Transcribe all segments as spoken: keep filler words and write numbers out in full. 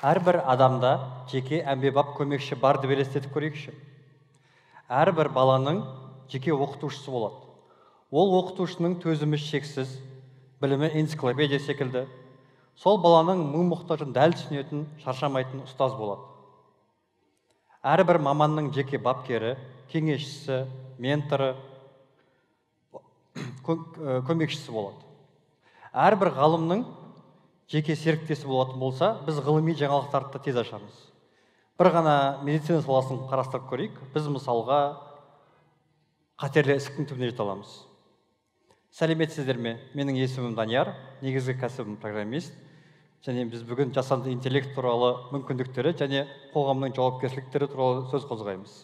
Әрбір адамда жеке әмбебап көмекші бар деп елестетіп көрейікші. Әрбір баланың жеке оқытушысы болады. Ол оқытушының төзімі шексіз, білімі энциклопедия секілді. Сол баланың мұң-мұқтажын дәл түсінетін, шаршамайтын ұстаз болады. Әрбір маманның жеке бапкері, кеңесшісі, менторы, көмекшісі болады. Әрбір ғалымның жеке серіктесі болатын болса, біз ғылыми жаңалықтарды тез ашамыз. Бір ғана медицина саласын қарастырып көрейік. Біз мысалға қатерлі ісіктің түбіне жете аламыз. Сәлеметсіздер ме? Менің есімім Данияр, негізгі кәсібім программист. Және біз бүгін жасанды интеллект туралы мүмкіндіктері және қоғамның жауапкершіліктері туралы сөз қозғаймыз.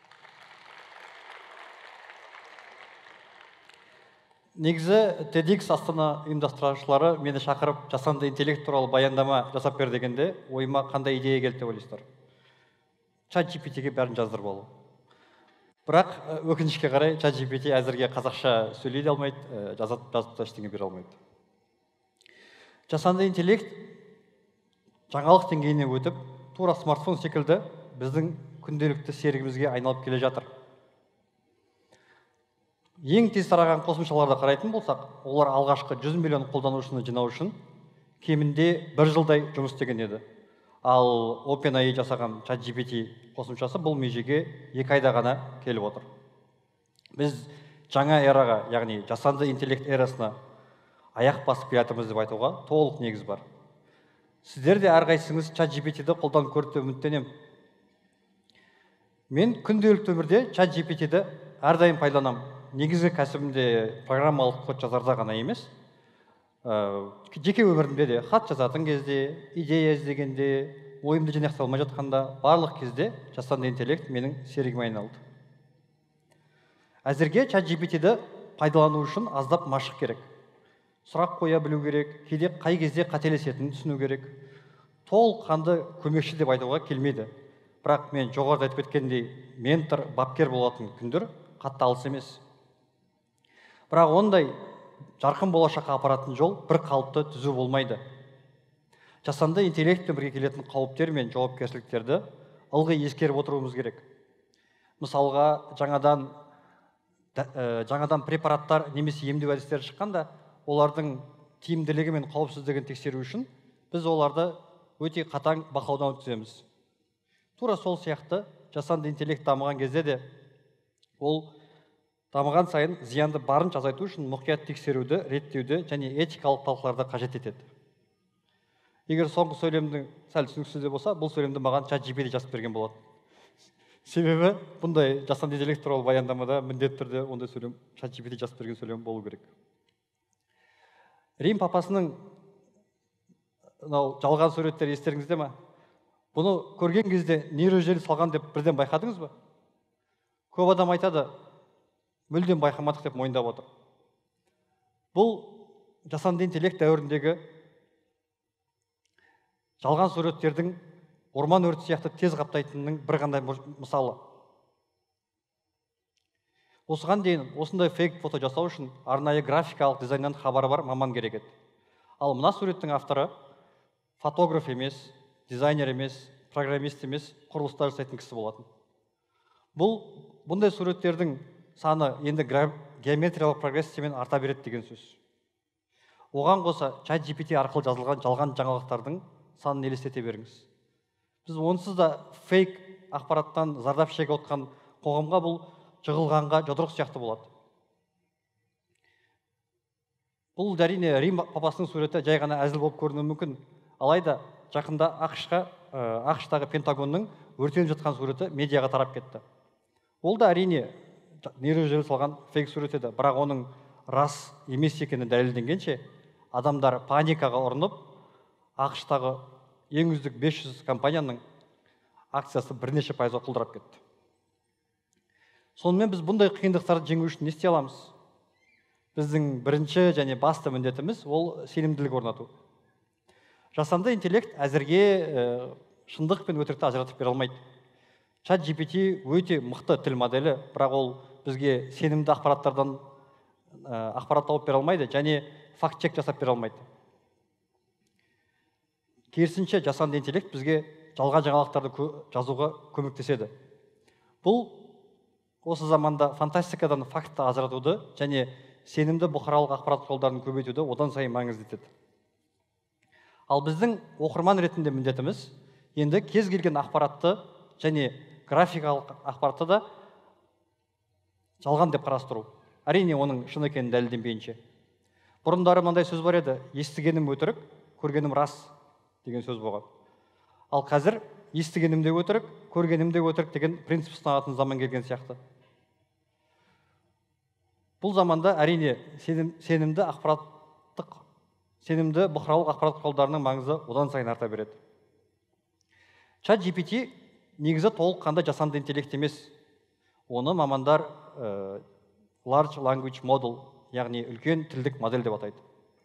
Негізі TEDx Астана ұйымдастырушылары мені шақырып жасанды интеллект туралы баяндама жасап бер дегенде, ойыма қандай идея келді деп ойлайсыздар? чат джи пи ти-ге бәрін жаздырып алу. Бірақ өкінішке қарай чат джи пи ти әзірге қазақша сөйлей де алмайды, жазып жазып ештеңе бере алмайды. Жасанды интеллект жаңалық деңгейіне өтіп, тура смартфон секілді біздің күнделікті серігімізге айналып келе жатыр. Ең тез тараған қосымшаларды қарайтын болсақ, олар алғашқы жүз миллион қолданушыны жинау үшін кемінде бір жылдай жұмыс істеген еді. Ал OpenAI жасаған чат джи пи ти қосымшасы бұл межеге екі айда ғана келіп отыр. Біз жаңа эраға, яғни жасанды интеллект эрасына аяқ басып келатырмыз деп айтуға толық негіз бар. Сіздер де әрқайсыңыз чат джи пи ти-ді қолданып көрді деп үміттенемін. Мен күнделікті өмірде чат джи пи ти-ді әрдайым пайдаланамын. Негізгі кәсібімде программалық код жазарда ғана емес, жеке өмірімде де хат жазатын кезде, идея іздегенде, ойымды жинақтай алмай жатқанда, барлық кезде жасанды интеллект менің серігіме айналды. Әзірге чат джи пи ти-ді пайдалану үшін аздап машық керек. Сұрақ қоя білу керек, кейде қай кезде қателесетінін түсіну керек. Толыққанды көмекші деп айтуға келмейді. Бірақ мен жоғарыда айтып кеткендей, ментор, бапкер болатын күндер қатты алыс емес. Бірақ ондай жарқын болашаққа апаратын жол бір қалыпты түзу болмайды. Жасанды интеллектпен бірге келетін қауіптер мен жауапкершіліктерді ылғи ескеріп отыруымыз керек. Мысалға, жаңадан жаңадан препараттар немесе емдеу әдістері шыққанда, олардың тиімділігі мен қауіпсіздігін тексеру үшін біз оларды өте қатаң бақылаудан өткіземіз. Тура сол сияқты жасанды интеллект дамыған кезде де ол дамыған сайын зиянды барынша азайту үшін мұқият тексеруді, реттеуді және этикалық талқыларды қажет етеді. Егер соңғы сөйлемдің сәл түсініксіз болса, бұл сөйлемді маған чат джи пи ти жазып берген болады. Себебі бұндай жасанды интеллект туралы баяндамада міндетті түрде ондай сөйлем чат джи пи ти жазып берген сөйлем болу керек. Рим папасының жалған суреттері естеріңізде ме? Бұны көрген кезде нейрожелі салған деп бірден байқадыңыз ба? Көп адам айтады, мүлдем байқамадық деп мойындап отыр. Бұл жасанды интеллект дәуіріндегі жалған суреттердің орман өрті сияқты тез қаптайтынының бір қандай мысалы. Осыған дейін осындай фейк фото жасау үшін арнайы графикалық дизайннан хабары бар маман керек еді. Ал мына суреттің авторы фотограф емес, дизайнер емес, программист емес, құрылыстар жасайтын кісі болатын. Бұл бұндай суреттердің саны енді геометриялық прогрессиямен арта береді деген сөз. Оған қоса чат джи пи ти арқылы жазылған жалған жаңалықтардың санын елестете беріңіз. Біз онсыз да фейк ақпараттан зардап шегіп отқан қоғамға бұл жығылғанға жұдырық сияқты болады. Бұл әрине Рим папасының суреті жай ғана әзіл болып көрінуі мүмкін. Алайда жақында ақш-тағы Пентагонның өртеніп жатқан суреті медиаға тарап кетті. Ол да әрине нейрожелі салған фейк сурет еді, бірақ оның рас емес екені дәлелденгенше, адамдар паникаға ұрынып, ақш-тағы ең үздік бес жүз компанияның акциясы бірнеше пайызға құлдырап кетті. Сонымен біз бұндай қиындықтарды жеңу үшін не істей аламыз? Біздің бірінші және басты міндетіміз ол сенімділік орнату. Жасанды интеллект әзірге шындық пен өтірікті ажыратып бере алмайды. чат джи пи ти өте мықты тіл моделі, бірақ ол бізге сенімді ақпараттардан ақпарат тауып бере алмайды және факт-чек жасап бере алмайды. керісінше жасанды интеллект бізге жалған жаңалықтарды жазуға көмектеседі. Бұл осы заманда фантастикадан фактті ажыратуды және сенімді бұқаралық ақпарат құралдарын көбейтуді одан сайын маңызды етеді. Ал біздің оқырман ретінде міндетіміз енді кез келген ақпаратты және графикалық ақпаратты да жалған деп қарастыру. Әрине оның шын екенін дәлелденбейінше. Бұрындары мынандай сөз бар еді: естігенім өтірік, көргенім рас деген сөз болған. Ал қазір естігенім де өтірік, көргенім де өтірік деген принцип ұстанатын заман келген сияқты. Бұл заманда әрине сенімді ақпараттық сенімді бұқаралық ақпарат құралдарының маңызы одан сайын арта береді. чат джи пи ти негізі толыққанды жасанды интеллект емес. Оны мамандар ә, large language model, яғни үлкен тілдік модель деп атайды.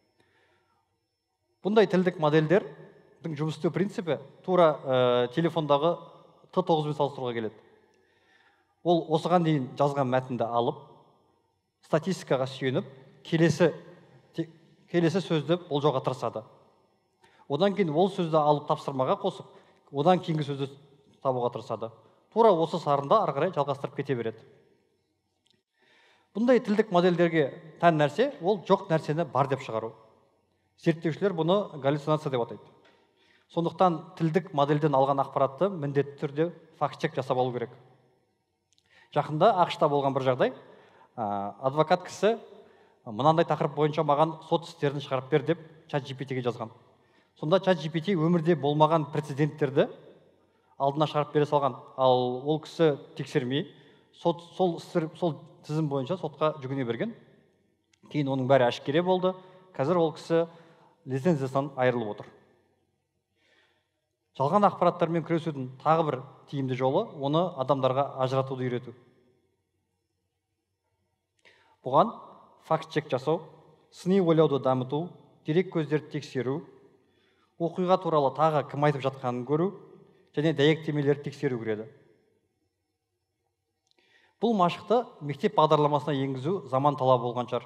Бұндай тілдік модельдердің жұмыс істеу принципі тура ә, телефондағы тэ тоғызбен салыстыруға келеді. Ол осыған дейін жазған мәтінді алып, статистикаға сүйеніп, келесі келесі сөзді болжауға тырысады. Одан кейін ол сөзді алып тапсырмаға қосып, одан кейінгі сөзді табуға тырысады. Тура осы сарында ары қарай жалғастырып кете береді. Бұндай тілдік модельдерге тән нәрсе ол жоқ нәрсені бар деп шығару. Зерттеушілер бұны галлюцинация деп атайды. Сондықтан тілдік модельден алған ақпаратты міндетті түрде факт-чек жасап алу керек. Жақында ақш-та болған бір жағдай, адвокат кісі мынандай тақырып бойынша маған сот істерін шығарып бер деп чат джи пи ти-ге жазған. Сонда чат джи пи ти өмірде болмаған прецеденттерді алдына шығарып бере салған. Ал ол кісі тексермей, сот, сол, сол тізім бойынша сотқа жүгіне берген. Кейін оның бәрі әшкере болды. Қазір ол кісі лицензиясынан айырылып отыр. Жалған ақпараттармен күресудің тағы бір тиімді жолы оны адамдарға ажыратуды үйрету. Бұған факт-чек жасау, сыни ойлауды дамыту, дерек көздерді тексеру, оқиға туралы тағы кім айтып жатқанын көру және дәйектемелерді тексеру кіреді. Бұл машықты мектеп бағдарламасына енгізу заман талабы болған шығар.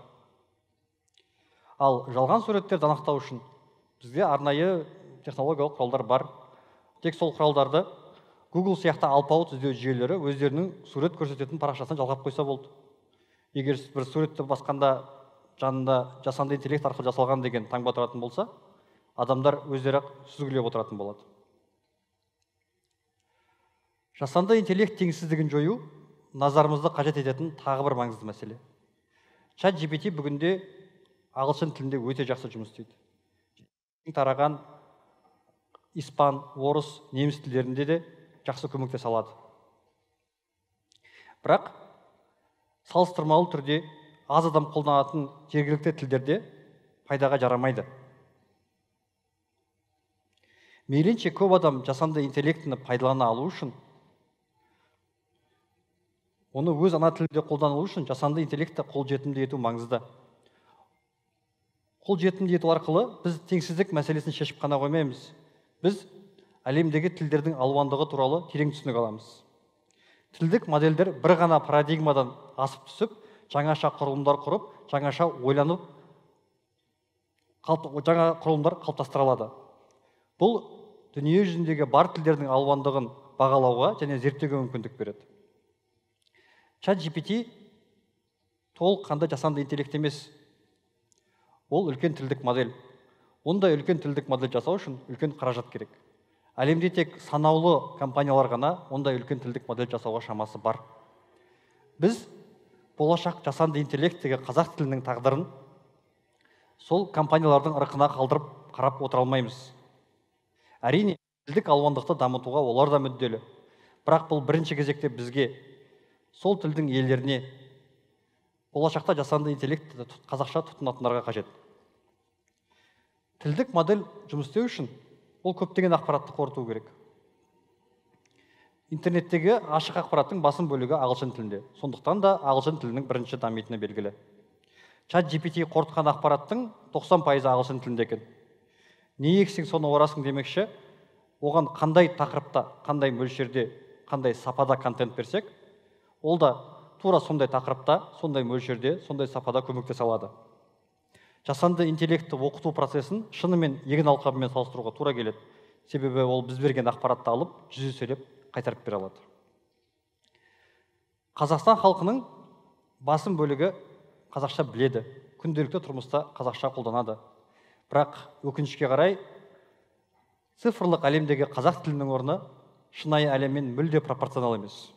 Ал жалған суреттерді анықтау үшін бізде арнайы технологиялық құралдар бар. Тек сол құралдарды Google сияқты алпауыт іздеу жүйелері өздерінің сурет көрсететін парақшасына жалғап қойса болды. Егер бір суретті басқанда жанында жасанды интеллект арқылы жасалған деген таңба тұратын болса, адамдар өздері сүзгілеп отыратын болады. Жасанды интеллект теңсіздігін жою назарымызды қажет ететін тағы бір маңызды мәселе. чат джи пи ти бүгінде ағылшын тілінде өте жақсы жұмыс істейді. Тараған испан, орыс, неміс тілдерінде де жақсы көмектесе алады. Бірақ салыстырмалы түрде аз адам қолданатын жергілікті тілдерде пайдаға жарамайды. Мейлінше көп адам жасанды интеллектіні пайдалана алу үшін, оны өз ана тілінде қолдану үшін жасанды интеллектті қолжетімді ету маңызды. Қолжетімді ету арқылы біз теңсіздік мәселесін шешіп қана қоймаймыз. Біз әлемдегі тілдердің алуандығы туралы терең түсінік аламыз. Тілдік модельдер бір ғана парадигмадан асып түсіп, жаңаша құрылымдар құрып, жаңаша ойланып, жаңа құрылымдар қалыптастыра алады. Бұл дүние жүзіндегі бар тілдердің алуандығын бағалауға және зерттеуге мүмкіндік береді. чат джи пи ти толыққанды жасанды интеллект емес. Ол үлкен тілдік модель. Ондай үлкен тілдік модель жасау үшін үлкен қаражат керек. Әлемде тек санаулы компаниялар ғана ондай үлкен тілдік модель жасауға шамасы бар. Біз болашақ жасанды интеллекттегі қазақ тілінің тағдырын сол компаниялардың ырқына қалдырып қарап отыра алмаймыз. Әрине, тілдік алуандықты дамытуға олар да мүдделі. Бірақ бұл бірінші кезекте бізге, сол тілдің иелеріне, болашақта жасанды интеллектті қазақша тұтынатындарға қажет. Тілдік модель жұмыс істеу үшін ол көптеген ақпаратты қорыту керек. Интернеттегі ашық ақпараттың басым бөлігі ағылшын тілінде. Сондықтан да ағылшын тілінің бірінші дамитыны белгілі. чат джи пи ти қорытқан ақпараттың тоқсан пайызы ағылшын тілінде екен. Не ексең соны орасың демекші, оған қандай тақырыпта, қандай мөлшерде, қандай сапада контент берсек, ол да тура сондай тақырыпта, сондай мөлшерде, сондай сапада көмектесе алады. Жасанды интеллектті оқыту процесін шынымен егін алқабымен салыстыруға тура келеді. себебі ол біз берген ақпаратты алып жүзе сөйлеп қайтарып бере алады. Қазақстан халқының басым бөлігі қазақша біледі, күнделікті тұрмыста қазақша қолданады. Бірақ өкінішке қарай цифрлық әлемдегі қазақ тілінің орны шынайы әлеммен мүлде пропорционал емес.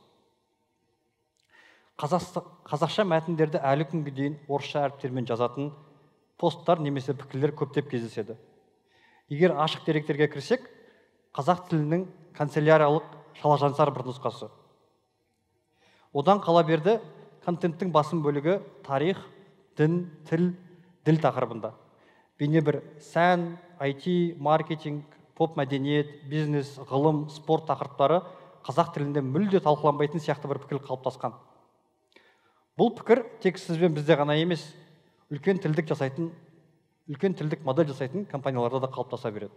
Қазақша мәтіндерді әлі күнге дейін орысша әріптермен жазатын посттар немесе пікірлер көптеп кездеседі. Егер ашық деректерге кірсек, қазақ тілінің канцеляриялық шалажансар бір нұсқасы. Одан қала берді контенттің басым бөлігі тарих, дін, тіл, діл тақырыбында. Бейне бір сән, ай ти, маркетинг, поп мәдениет, бизнес, ғылым, спорт тақырыптары қазақ тілінде мүлде талқыланбайтын сияқты бір пікір қалыптасқан. Бұл пікір тек сізбен бізде ғана емес, үлкен тілдік жасайтын, үлкен тілдік модель жасайтын компанияларда да қалыптаса береді.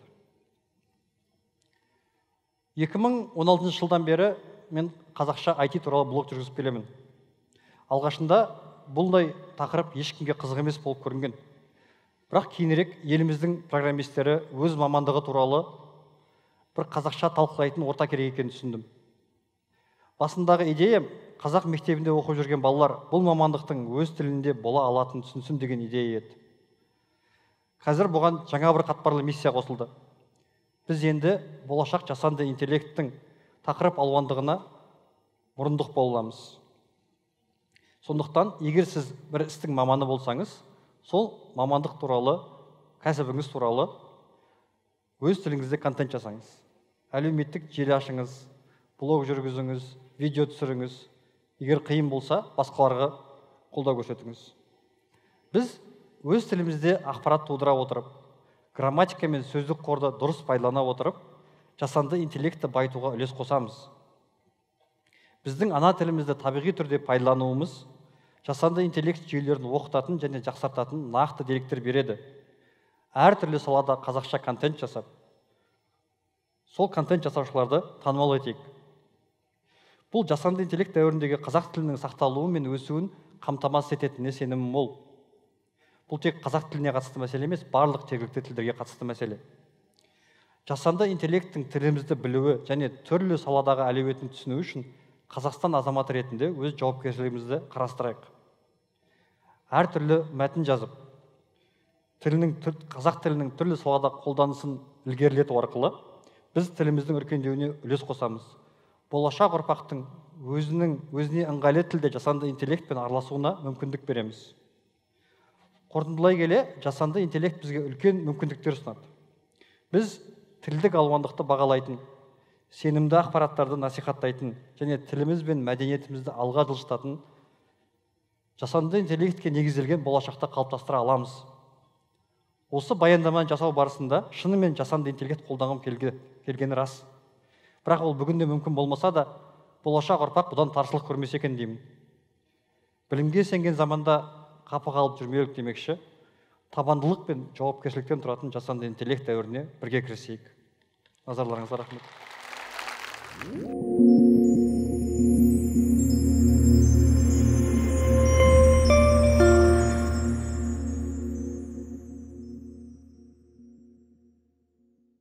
екі мың он алтыншы жылдан бері мен қазақша ай ти туралы блог жүргізіп келемін. Алғашында бұлдай тақырып ешкімге қызық емес болып көрінген. Бірақ кейінірек еліміздің программистері өз мамандығы туралы бір қазақша талқылайтын орта керек екенін түсіндім. Басындағы идея қазақ мектебінде оқып жүрген балалар бұл мамандықтың өз тілінде бола алатынын түсінсін деген идея еді. Қазір бұған жаңа бір қатпарлы миссия қосылды. Біз енді болашақ жасанды интеллекттің тақырып алуандығына мұрындық боламыз. Сондықтан, егер сіз бір істің маманы болсаңыз, сол мамандық туралы, кәсібіңіз туралы өз тіліңізде контент жасаңыз. Әлеуметтік желі ашыңыз, блог жүргізіңіз, видео түсіріңіз. Егер қиын болса, басқаларға қолдау көрсетіңіз. Біз өз тілімізде ақпарат тудыра отырып, грамматика мен сөздік қорды дұрыс пайдалана отырып, жасанды интеллектті байытуға үлес қосамыз. Біздің ана тілімізді табиғи түрде пайдалануымыз жасанды интеллект жүйелерін оқытатын және жақсартатын нақты деректер береді. Әр түрлі салада қазақша контент жасап, сол контент жасаушыларды танымал етейік. Бұл жасанды интеллект дәуіріндегі қазақ тілінің сақталуы мен өсуін қамтамасыз ететініне сенімім мол. Бұл тек қазақ тіліне қатысты мәселе емес, барлық жергілікті тілдерге қатысты мәселе. Жасанды интеллекттің тілімізді білуі және түрлі саладағы әлеуетін түсіну үшін Қазақстан азаматы ретінде өз жауапкершілігімізді қарастырайық. Әр түрлі мәтін жазып, тілінің, қазақ тілінің түрлі салада қолданысын ілгерілету арқылы біз тіліміздің өркендеуіне үлес қосамыз. Болашақ ұрпақтың өзінің өзіне ыңғайлы тілде жасанды интеллектпен араласуына мүмкіндік береміз. Қорытындылай келе, жасанды интеллект бізге үлкен мүмкіндіктер ұсынады. Біз тілдік алуандықты бағалайтын, сенімді ақпараттарды насихаттайтын және тіліміз бен мәдениетімізді алға жылжытатын жасанды интеллектке негізделген болашақта қалыптастыра аламыз. Осы баяндаманы жасау барысында шынымен жасанды интеллект қолданғым келгені рас. Бірақ ол бүгінде мүмкін болмаса да, болашақ ұрпақ бұдан таршылық көрмесе екен деймін. Білімге сенген заманда қапы қалып жүрмелік демекші, табандылық пен жауапкершіліктен тұратын жасанды интеллект дәуіріне бірге кірісейік. Назарларыңызға рахмет.